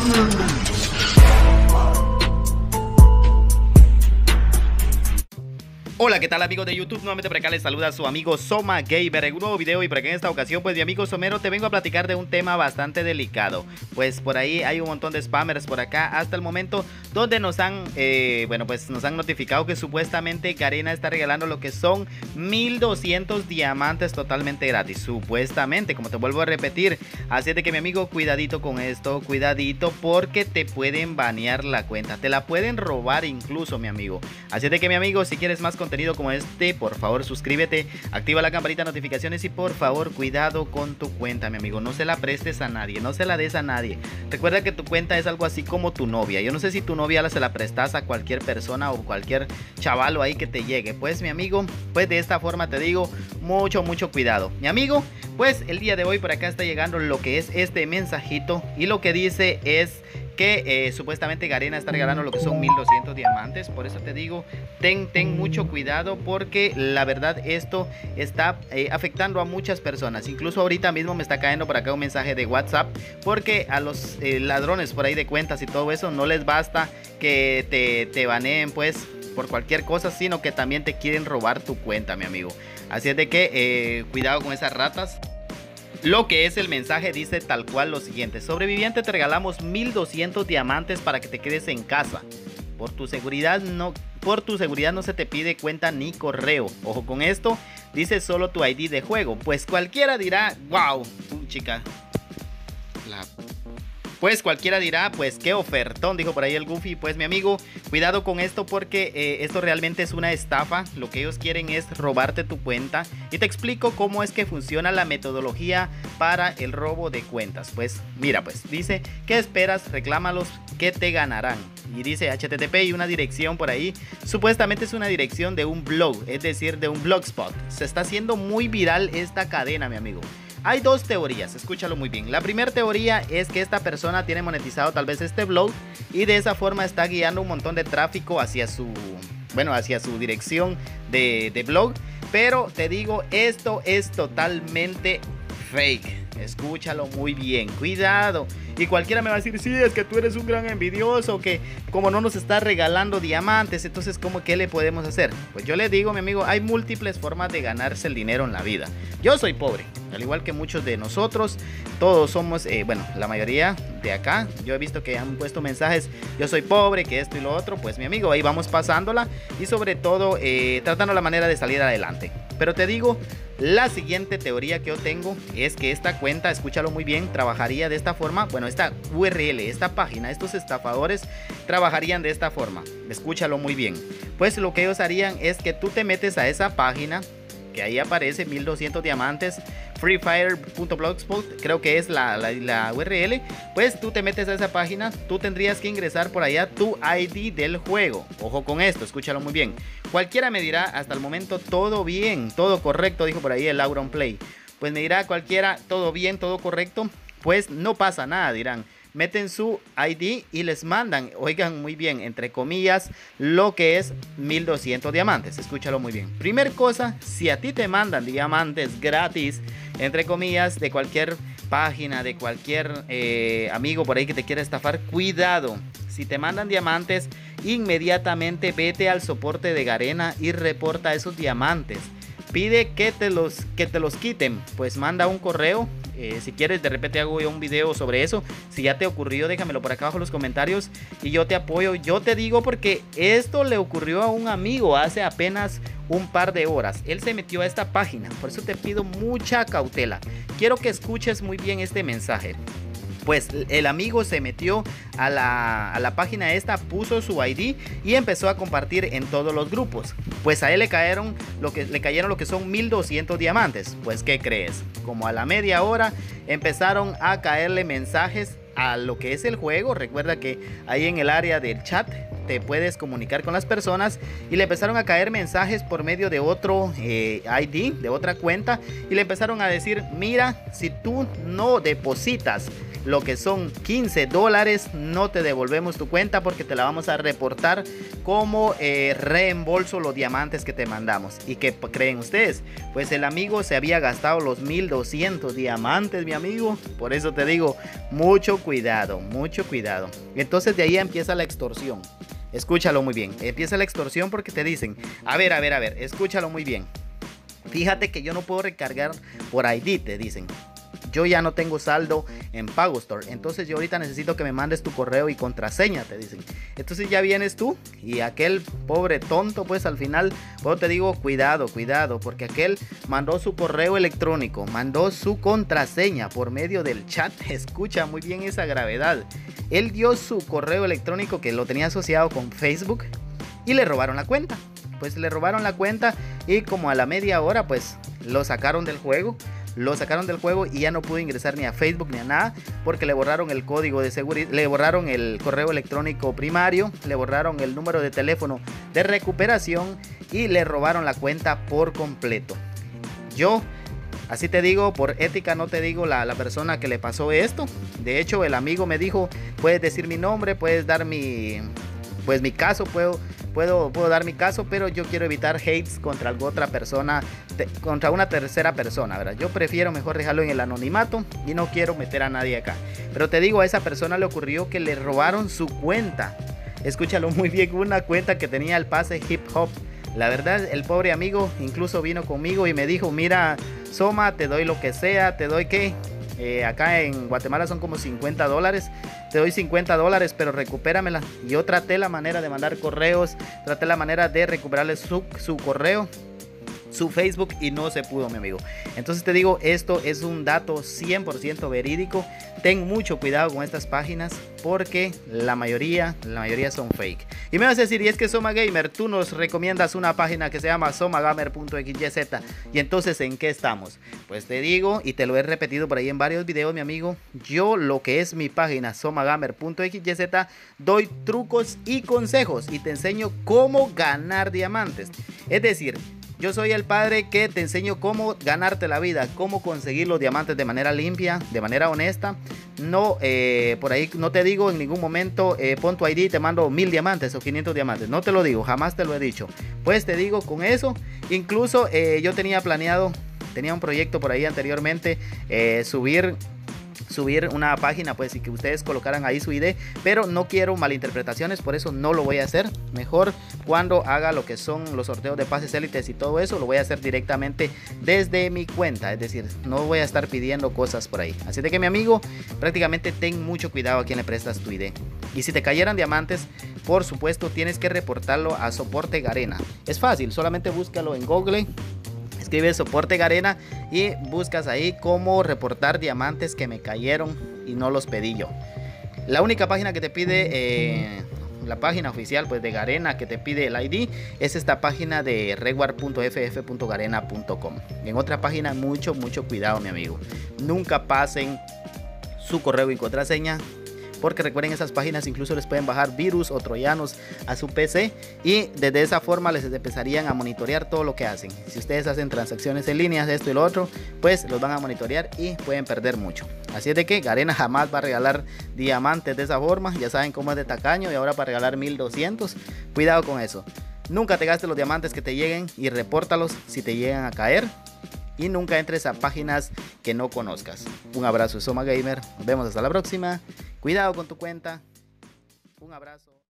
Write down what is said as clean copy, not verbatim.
Hola, ¿qué tal amigos de YouTube? Nuevamente por acá les saluda su amigo Soma Gamer en un nuevo video, y por acá en esta ocasión pues mi amigo Somero te vengo a platicar de un tema bastante delicado. Pues por ahí hay un montón de spammers por acá hasta el momento, donde nos han nos han notificado que supuestamente Garena está regalando lo que son 1200 diamantes totalmente gratis, supuestamente, como te vuelvo a repetir. Así de que mi amigo, cuidadito con esto, cuidadito, porque te pueden banear la cuenta, te la pueden robar incluso, mi amigo. Así de que mi amigo, si quieres más contenido como este, por favor suscríbete, activa la campanita de notificaciones y por favor cuidado con tu cuenta, mi amigo. No se la prestes a nadie, no se la des a nadie. Recuerda que tu cuenta es algo así como tu novia. Yo no sé si tu novia se la prestas a cualquier persona o cualquier chavalo ahí que te llegue. Pues mi amigo, pues de esta forma te digo, mucho cuidado, mi amigo. Pues el día de hoy por acá está llegando lo que es este mensajito, y lo que dice es que supuestamente Garena está regalando lo que son 1200 diamantes. Por eso te digo, ten mucho cuidado, porque la verdad esto está afectando a muchas personas. Incluso ahorita mismo me está cayendo por acá un mensaje de WhatsApp, porque a los ladrones por ahí de cuentas y todo eso no les basta que te baneen pues por cualquier cosa, sino que también te quieren robar tu cuenta, mi amigo. Así es de que cuidado con esas ratas. Lo que es el mensaje dice tal cual lo siguiente: sobreviviente, te regalamos 1200 diamantes para que te quedes en casa. Por tu seguridad no se te pide cuenta ni correo. Ojo con esto, dice solo tu ID de juego. Pues cualquiera dirá, wow, chica. Pues cualquiera dirá, pues qué ofertón, dijo por ahí el Goofy. Pues mi amigo, cuidado con esto, porque esto realmente es una estafa. Lo que ellos quieren es robarte tu cuenta, y te explico cómo es que funciona la metodología para el robo de cuentas. Pues mira, pues dice, ¿qué esperas? Reclámalos que te ganarán. Y dice HTTP y una dirección por ahí. Supuestamente es una dirección de un blog, es decir, de un blogspot. Se está haciendo muy viral esta cadena, mi amigo. Hay dos teorías, escúchalo muy bien. La primera teoría es que esta persona tiene monetizado tal vez este blog, y de esa forma está guiando un montón de tráfico hacia su dirección de blog. Pero te digo, esto es totalmente fake. Escúchalo muy bien, cuidado. Y cualquiera me va a decir, sí, es que tú eres un gran envidioso, que como no nos está regalando diamantes, entonces ¿cómo qué le podemos hacer? Pues yo le digo, mi amigo, hay múltiples formas de ganarse el dinero en la vida. Yo soy pobre, al igual que muchos de nosotros. Todos somos, la mayoría de acá. Yo he visto que han puesto mensajes, yo soy pobre, que esto y lo otro. Pues mi amigo, ahí vamos pasándola, y sobre todo tratando la manera de salir adelante. Pero te digo, la siguiente teoría que yo tengo es que esta cuenta, escúchalo muy bien, trabajaría de esta forma. Bueno, esta URL, esta página, estos estafadores trabajarían de esta forma. Escúchalo muy bien. Pues lo que ellos harían es que tú te metes a esa página, que ahí aparece 1200 diamantes, freefire.blogspot, creo que es la URL. Pues tú te metes a esa página, tú tendrías que ingresar por allá tu ID del juego. Ojo con esto, escúchalo muy bien. Cualquiera me dirá, hasta el momento todo bien, todo correcto, dijo por ahí el Auronplay. Pues me dirá cualquiera, todo bien, todo correcto. Pues no pasa nada, dirán. Meten su ID y les mandan, oigan muy bien, entre comillas, lo que es 1200 diamantes. Escúchalo muy bien. Primer cosa, si a ti te mandan diamantes gratis, entre comillas, de cualquier página, de cualquier amigo por ahí que te quiera estafar, cuidado. Si te mandan diamantes, inmediatamente vete al soporte de Garena y reporta esos diamantes. Pide que te los quiten. Pues manda un correo. Si quieres, de repente hago yo un video sobre eso. Si ya te ocurrió, déjamelo por acá abajo en los comentarios y yo te apoyo. Yo te digo porque esto le ocurrió a un amigo hace apenas un par de horas. Él se metió a esta página, por eso te pido mucha cautela. Quiero que escuches muy bien este mensaje. Pues el amigo se metió a la página esta, puso su ID y empezó a compartir en todos los grupos. Pues a él le cayeron lo que son 1200 diamantes. Pues ¿qué crees? Como a la media hora empezaron a caerle mensajes a lo que es el juego. Recuerda que ahí en el área del chat te puedes comunicar con las personas, y le empezaron a caer mensajes por medio de otro ID, de otra cuenta, y le empezaron a decir: mira, si tú no depositas lo que son $15, no te devolvemos tu cuenta porque te la vamos a reportar como reembolso los diamantes que te mandamos. ¿Y qué creen ustedes? Pues el amigo se había gastado los 1200 diamantes, mi amigo. Por eso te digo, mucho cuidado, mucho cuidado. Entonces de ahí empieza la extorsión. Escúchalo muy bien. Empieza la extorsión porque te dicen: a ver, escúchalo muy bien. Fíjate que yo no puedo recargar por ID, te dicen. Yo ya no tengo saldo en PagoStore, entonces yo ahorita necesito que me mandes tu correo y contraseña, te dicen. Entonces ya vienes tú y aquel pobre tonto, pues al final, pues te digo, cuidado, porque aquel mandó su correo electrónico, mandó su contraseña por medio del chat. Escucha muy bien esa gravedad. Él dio su correo electrónico que lo tenía asociado con Facebook y le robaron la cuenta. Pues le robaron la cuenta y como a la media hora pues lo sacaron del juego. Y ya no pudo ingresar ni a Facebook ni a nada porque le borraron el código de seguridad, le borraron el correo electrónico primario, le borraron el número de teléfono de recuperación y le robaron la cuenta por completo. Yo, así te digo, por ética no te digo la persona que le pasó esto. De hecho, el amigo me dijo: puedes decir mi nombre, puedes dar mi caso, puedo dar mi caso, pero yo quiero evitar hates contra otra persona, contra una tercera persona, ¿verdad? Yo prefiero mejor dejarlo en el anonimato y no quiero meter a nadie acá. Pero te digo, a esa persona le ocurrió que le robaron su cuenta. Escúchalo muy bien, una cuenta que tenía el pase hip hop. La verdad, el pobre amigo incluso vino conmigo y me dijo: mira, Soma, te doy lo que sea, te doy que acá en Guatemala son como $50. Te doy $50, pero recupéramela. Y yo traté la manera de mandar correos, traté la manera de recuperarle su correo, su Facebook, y no se pudo, mi amigo. Entonces te digo, esto es un dato 100% verídico. Ten mucho cuidado con estas páginas porque la mayoría son fake. Y me vas a decir: y es que Soma Gamer, tú nos recomiendas una página que se llama somagamer.xyz, y entonces ¿en qué estamos? Pues te digo, y te lo he repetido por ahí en varios videos, mi amigo, yo lo que es mi página somagamer.xyz doy trucos y consejos y te enseño cómo ganar diamantes. Es decir, yo soy el padre que te enseño cómo ganarte la vida, cómo conseguir los diamantes de manera limpia, de manera honesta. No, por ahí no te digo en ningún momento, pon tu ID y te mando 1000 diamantes o 500 diamantes. No te lo digo, jamás te lo he dicho. Pues te digo, con eso, incluso yo tenía planeado, tenía un proyecto por ahí anteriormente, subir una página, pues, y que ustedes colocaran ahí su ID, pero no quiero malinterpretaciones, por eso no lo voy a hacer. Mejor cuando haga lo que son los sorteos de pases élites y todo eso, lo voy a hacer directamente desde mi cuenta, es decir, no voy a estar pidiendo cosas por ahí. Así de que, mi amigo, prácticamente ten mucho cuidado a quien le prestas tu ID. Y si te cayeran diamantes, por supuesto tienes que reportarlo a Soporte Garena. Es fácil, solamente búscalo en Google, escribe Soporte Garena y buscas ahí cómo reportar diamantes que me cayeron y no los pedí yo. La única página que te pide, la página oficial pues de Garena, que te pide el ID, es esta página de reward.ff.garena.com. En otra página, mucho cuidado, mi amigo. Nunca pasen su correo y contraseña, porque recuerden, esas páginas incluso les pueden bajar virus o troyanos a su PC y desde esa forma les empezarían a monitorear todo lo que hacen. Si ustedes hacen transacciones en línea, esto y lo otro, pues los van a monitorear y pueden perder mucho. Así es de que Garena jamás va a regalar diamantes de esa forma. Ya saben cómo es de tacaño, y ahora para regalar 1200, cuidado con eso. Nunca te gastes los diamantes que te lleguen y repórtalos si te llegan a caer. Y nunca entres a páginas que no conozcas. Un abrazo de Soma Gamer. Nos vemos hasta la próxima. Cuidado con tu cuenta. Un abrazo.